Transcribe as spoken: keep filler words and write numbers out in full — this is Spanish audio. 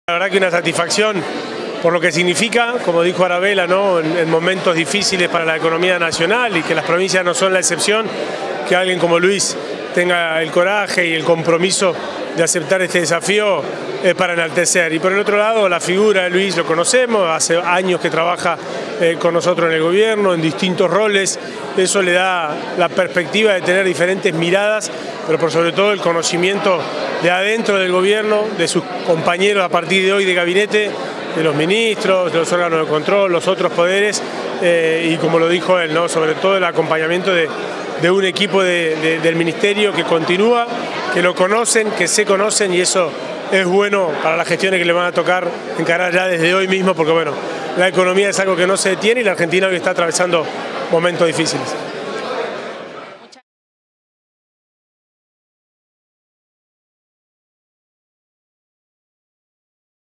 La verdad que una satisfacción por lo que significa, como dijo Arabella, ¿no? en, en momentos difíciles para la economía nacional y que las provincias no son la excepción, que alguien como Luis tenga el coraje y el compromiso de aceptar este desafío es para enaltecer. Y por el otro lado, la figura de Luis lo conocemos, hace años que trabaja eh, con nosotros en el gobierno, en distintos roles, eso le da la perspectiva de tener diferentes miradas, pero por sobre todo el conocimiento de adentro del gobierno, de sus compañeros a partir de hoy de gabinete, de los ministros, de los órganos de control, los otros poderes, eh, y como lo dijo él, ¿no? sobre todo el acompañamiento de, de un equipo de, de, del ministerio que continúa, que lo conocen, que se conocen, y eso es bueno para las gestiones que le van a tocar encarar ya desde hoy mismo, porque bueno, la economía es algo que no se detiene y la Argentina hoy está atravesando momentos difíciles.